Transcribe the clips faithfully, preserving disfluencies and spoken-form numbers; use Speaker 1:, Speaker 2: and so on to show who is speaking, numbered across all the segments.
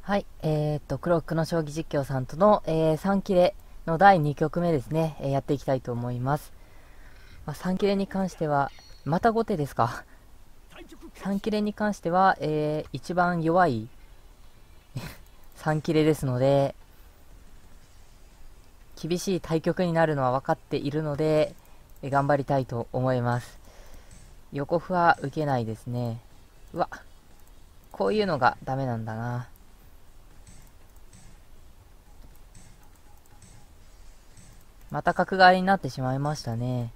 Speaker 1: はい、えーっと、クロックの将棋実況さんとの、えー、さん切れのだいに局目ですね、えーやっていきたいと思います。まあ、さん切れに関しては、また後手ですか。さん切れに関しては、えー、一番弱いさん切れですので、厳しい対局になるのは分かっているので、えー頑張りたいと思います。横歩は受けないですね。うわ、こういうのがダメなんだな。また角換わりになってしまいましたね。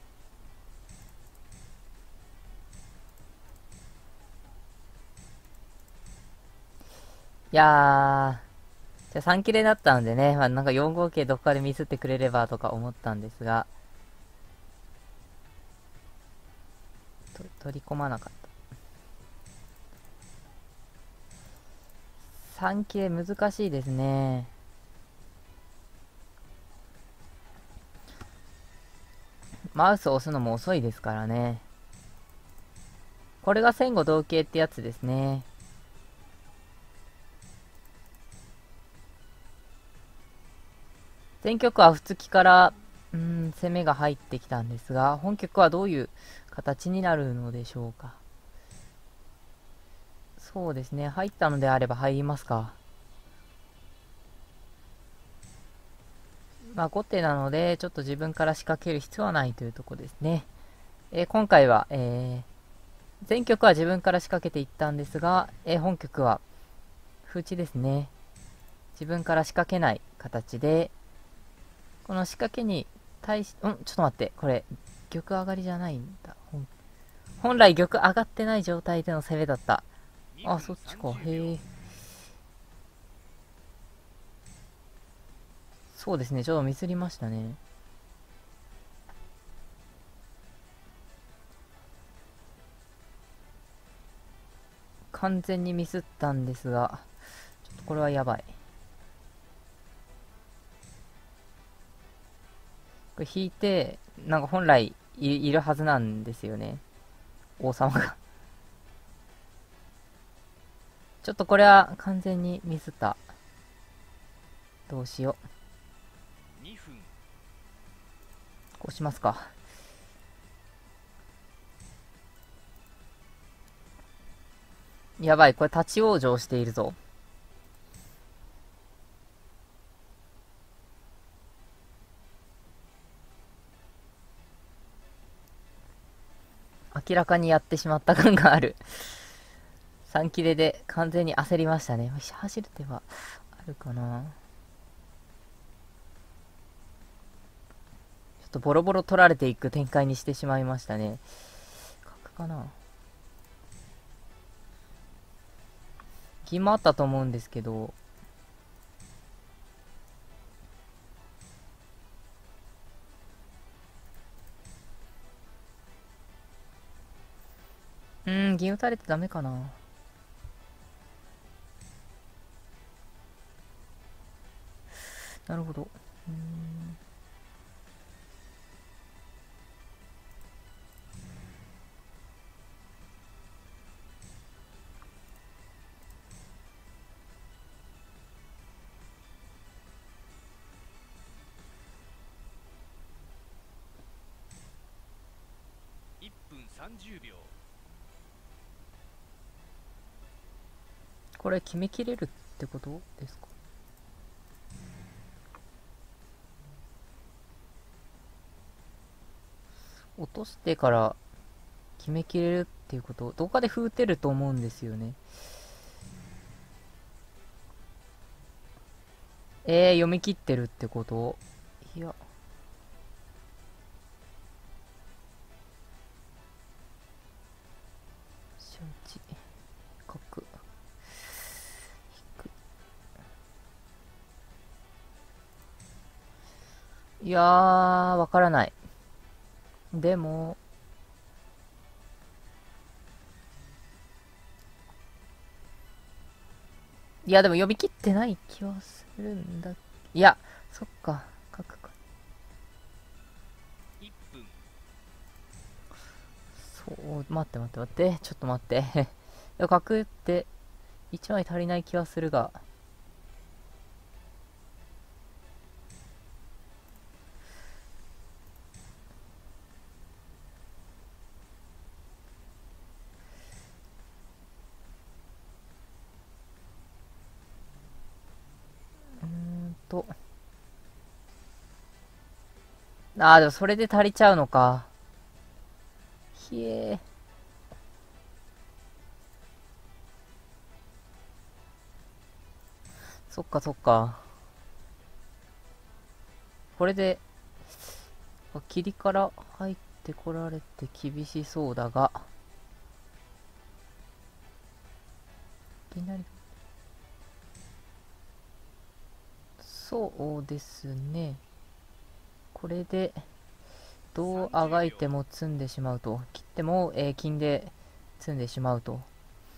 Speaker 1: いやー、じゃあさん切れだったんでね、まあ、なんかよん号形どっかでミスってくれればとか思ったんですが、と取り込まなかった。さん切れ難しいですね。マウスを押すのも遅いですからね。これが戦後同型ってやつですね。前局は歩突きから、うーん、攻めが入ってきたんですが、本局はどういう形になるのでしょうか。そうですね、入ったのであれば入りますか。まあ後手なので、ちょっと自分から仕掛ける必要はないというところですね。えー今回は、えー前局は自分から仕掛けていったんですが、えー本局は歩打ちですね。自分から仕掛けない形で、この仕掛けに対し、うん、ちょっと待って、これ、玉上がりじゃないんだ。本本来玉上がってない状態での攻めだった。あ、そっちか。へえ。そうですね、ちょっとミスりましたね。完全にミスったんですが、ちょっとこれはやばい。これ引いて、なんか本来いいるはずなんですよね。王様がちょっとこれは完全にミスった。どうしよう。こうしますか。やばい、これ立ち往生しているぞ。明らかにやってしまった感がある。さん切れで完全に焦りましたね。走る手はあるかな。ちょっとボロボロ取られていく展開にしてしまいましたね。角かな。銀もあったと思うんですけど、うーん、銀打たれてダメかな。なるほど。うーん、
Speaker 2: いっぷんさんじゅうびょう。
Speaker 1: これ決めきれるってことですか。落としてから決めきれるっていうこと、どっかで歩打てると思うんですよね。えー、読み切ってるってこと。いや、承知。角。いやー、わからない。でも、いや、でも読み切ってない気はするんだ。いや、そっか、角か。
Speaker 2: いっぷん。
Speaker 1: そう、待って待って待って、ちょっと待って。いや角って、 いちまい足りない気はするが。うーんと。ああ、でもそれで足りちゃうのか。ひえー。そっかそっか。これで、霧から入ってこられて厳しそうだが、いきなり、そうですね。これで、どうあがいても詰んでしまうと。切っても、えー、金で詰んでしまうと。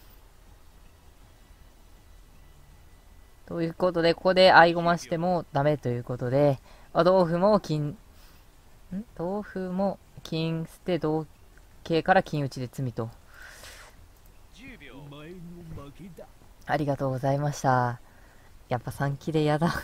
Speaker 1: ということで、ここで合駒してもダメということで、あ同歩も金、ん同歩も金捨て同桂から金打ちで詰みと。
Speaker 2: じゅうびょう。
Speaker 1: ありがとうございました。やっぱさん切れやだ。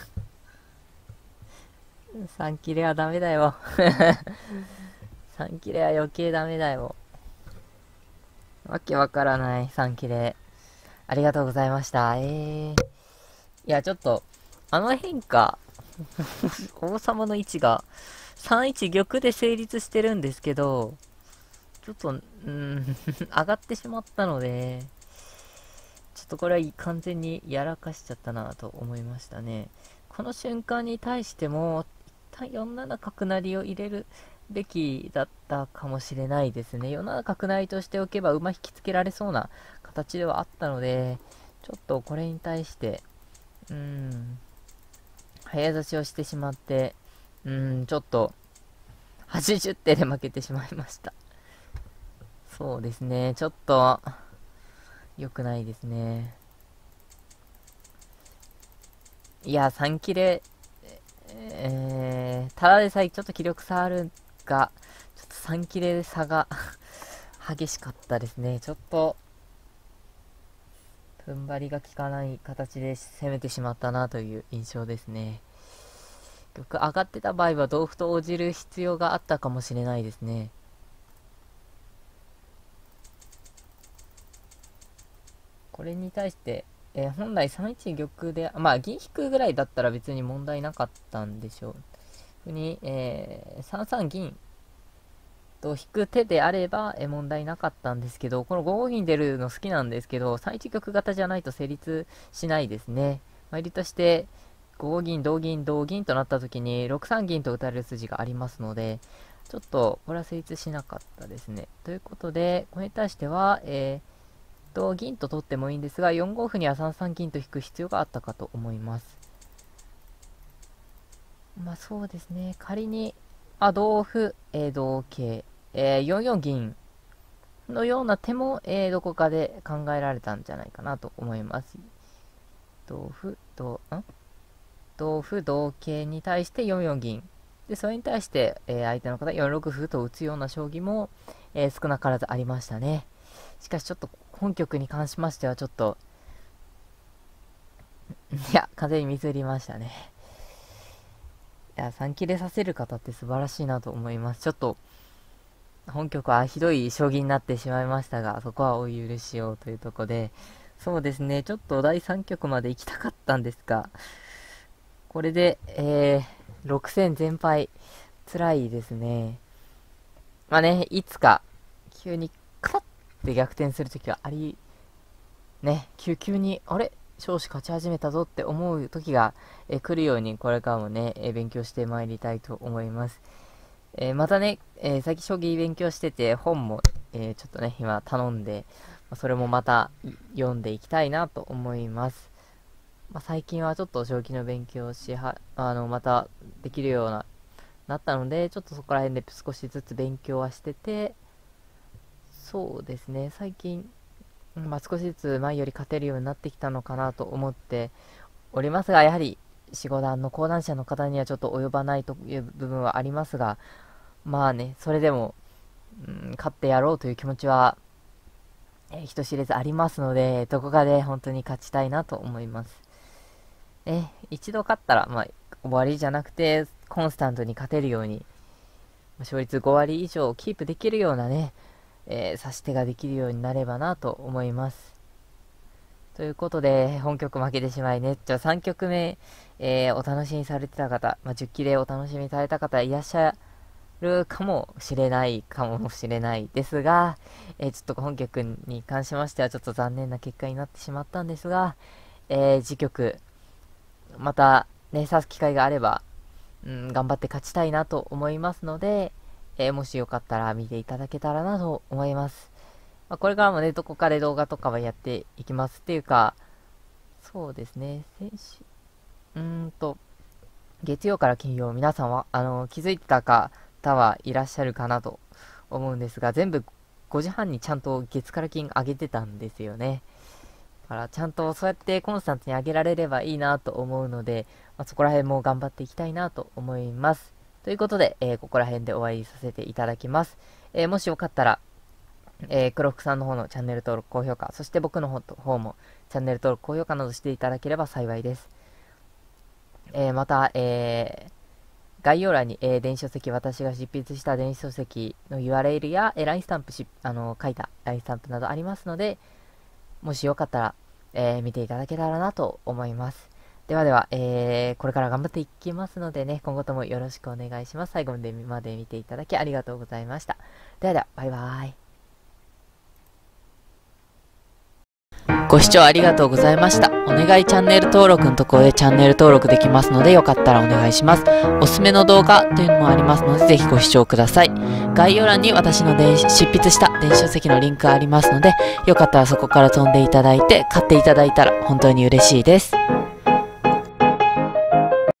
Speaker 1: さん切れはダメだよ。さん切れは余計ダメだよ。わけわからないさん切れ。ありがとうございました。えー。いや、ちょっと、あの変化、王様の位置がさんいち玉で成立してるんですけど、ちょっと、うーん、上がってしまったので、ちょっとこれは完全にやらかしちゃったなと思いましたね。この瞬間に対しても、一旦よんなな角成を入れるべきだったかもしれないですね。よんなな角成としておけば馬引きつけられそうな形ではあったので、ちょっとこれに対して、うーん、早指しをしてしまって、うーん、ちょっと、はちじゅってんで負けてしまいました。そうですね、ちょっと、良くないですね。いや、さん切れ、えー、ただでさえちょっと気力差あるが、ちょっとさん切れ差が激しかったですね。ちょっと、踏ん張りが効かない形で攻めてしまったなという印象ですね。玉上がってた場合は同歩と応じる必要があったかもしれないですね。これに対して、えー本来さんいち玉で、まあ銀引くぐらいだったら別に問題なかったんでしょう。ふうに、えー、さんさん銀と引く手であれば、えー問題なかったんですけど、このごご銀出るの好きなんですけど、さんいち玉型じゃないと成立しないですね。参りとして、ごご銀、同銀、同銀となった時に、ろくさん銀と打たれる筋がありますので、ちょっと、これは成立しなかったですね。ということで、これに対しては、えー、と銀と取ってもいいんですが、よんご歩にはさんさん銀と引く必要があったかと思います。まあそうですね。仮に、あ、同歩、えー同桂、えーよんよん銀のような手も、えーどこかで考えられたんじゃないかなと思います。同歩、同、ん同歩、同桂に対してよんよん銀。で、それに対して、えー相手の方よんろく歩と打つような将棋も、えー少なからずありましたね。しかしちょっと本局に関しましてはちょっと、いや、完全にミスりましたね。いや、さん切れさせる方って素晴らしいなと思います。ちょっと、本局はひどい将棋になってしまいましたが、そこはお許しをというところで、そうですね、ちょっとだいさん局まで行きたかったんですが、これで、えー、ろく戦全敗、辛いですね。まあね、いつか、急に、カッって逆転するときはあり、ね、急急に、あれ少子勝ち始めたぞって思う時が、えー来るように、これからもね、えー勉強してまいりたいと思います。えーまたね、えー、先将棋勉強してて、本も、えーちょっとね、今頼んで、まあそれもまたい読んでいきたいなと思います。まあ、最近はちょっと将棋の勉強しは、あの、またできるような、なったので、ちょっとそこら辺で少しずつ勉強はしてて、そうですね、最近、まあ、少しずつ前より勝てるようになってきたのかなと思っておりますが、やはりよん、ご段の講談社の方にはちょっと及ばないという部分はありますが、まあね、それでも、うん、勝ってやろうという気持ちはえー人知れずありますので、どこかで本当に勝ちたいなと思います。え、一度勝ったら、まあ、終わりじゃなくて、コンスタントに勝てるように、勝率ご割以上をキープできるようなね、えー指し手ができるようになればなと思います。ということで、本局負けてしまいね、じゃあさん局目、えーお楽しみにされてた方、まあ、じゅっきでお楽しみされた方いらっしゃるかもしれないかもしれないですが、えーちょっと本局に関しましてはちょっと残念な結果になってしまったんですが、えー次局、またね、指す機会があれば、うん、頑張って勝ちたいなと思いますので、えーもしよかったら見ていただけたらなと思います。まあ、これからもね、どこかで動画とかはやっていきますっていうか、そうですね、先週、うーんと、月曜から金曜、皆さんは、あの、気づいてた方はいらっしゃるかなと思うんですが、全部ごじはんにちゃんと月から金上げてたんですよね。だから、ちゃんとそうやってコンスタントに上げられればいいなと思うので、まあ、そこら辺も頑張っていきたいなと思います。ということで、えーここら辺で終わりさせていただきます。えーもしよかったら、えー、黒福さんの方のチャンネル登録、高評価、そして僕の方と方もチャンネル登録、高評価などしていただければ幸いです。えーまた、えー概要欄に、えー電子書籍、私が執筆した電子書籍の ユーアールエル や、えー ライン スタンプし、あのー書いた ライン スタンプなどありますので、もしよかったら、えー見ていただけたらなと思います。ではでは、えーこれから頑張っていきますのでね、今後ともよろしくお願いします。最後までまで見ていただきありがとうございました。ではでは、バイバーイ。ご視聴ありがとうございました。お願いチャンネル登録のところでチャンネル登録できますので、よかったらお願いします。おすすめの動画というのもありますので、ぜひご視聴ください。概要欄に私の電子執筆した電子書籍のリンクがありますので、よかったらそこから飛んでいただいて、買っていただいたら本当に嬉しいです。